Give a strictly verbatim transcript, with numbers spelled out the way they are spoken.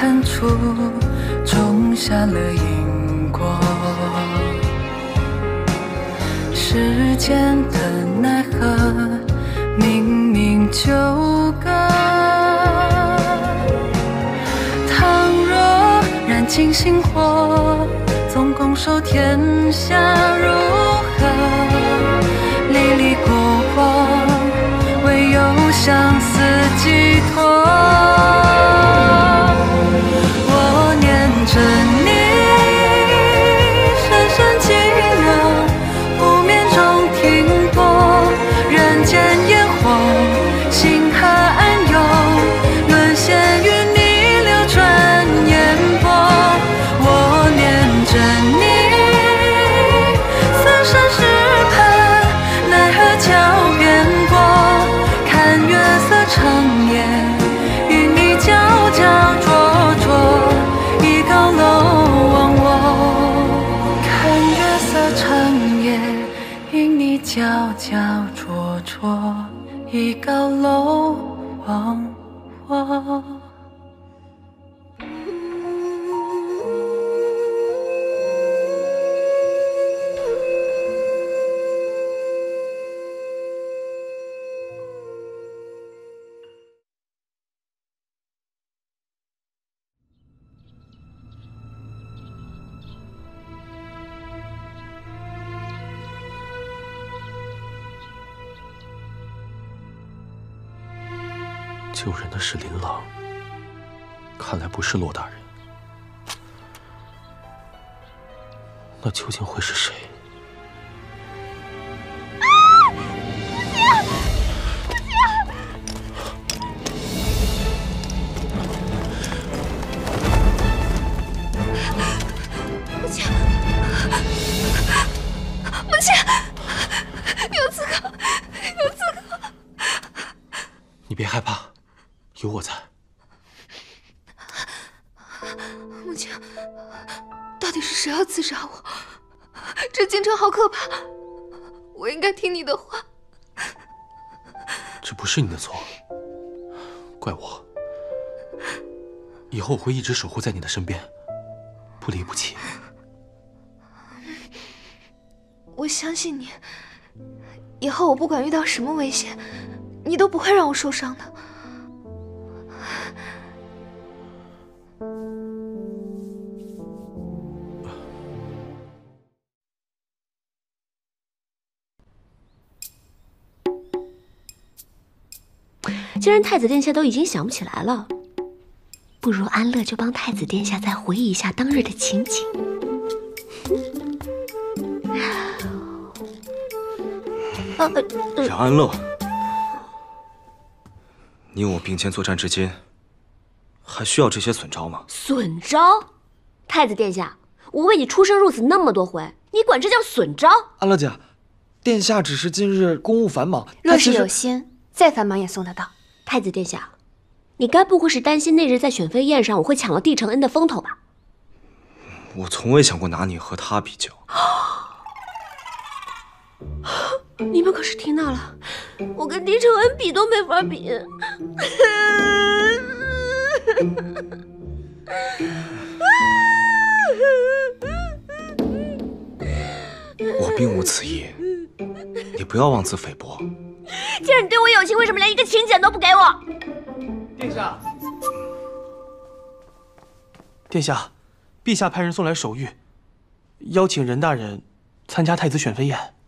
深处种下了因果。时间的奈何，明明纠葛。倘若燃尽星火，总拱手天下如何？历历过往，唯有相思寄托。我念着你，深深寂寥，不眠中停泊。人间烟火，星河暗涌，沦陷于你流转烟波。我念着你，三生石畔，奈何桥边过。看月色长夜，与你皎皎灼灼，一高楼忘我。看月色长夜，与你皎皎灼灼，一高楼忘我。 救人的是林郎，看来不是骆大人。那究竟会是谁？ 母亲，母亲，有刺客，有刺客！ 你别害怕。有我在。 母亲，到底是谁要刺杀我？这京城好可怕，我应该听你的话。 这不是你的错，怪我。以后我会一直守护在你的身边，不离不弃。 我相信你，以后我不管遇到什么危险，你都不会让我受伤的。 既然太子殿下都已经想不起来了，不如安乐就帮太子殿下再回忆一下当日的情景。 啊呃、冉安乐，你我并肩作战至今，还需要这些损招吗？ 损招？太子殿下，我为你出生入死那么多回，你管这叫损招？ 安乐姐，殿下只是今日公务繁忙， 若是有心，再繁忙也送得到。 太子殿下，你该不会是担心那日在选妃宴上我会抢了帝承恩的风头吧？ 我从未想过拿你和他比较。 你们可是听到了，我跟帝承恩比都没法比。 我并无此意，你不要妄自菲薄。 既然你对我有情，为什么连一个请柬都不给我？ 殿下，殿下，陛下派人送来手谕，邀请任大人参加太子选妃宴。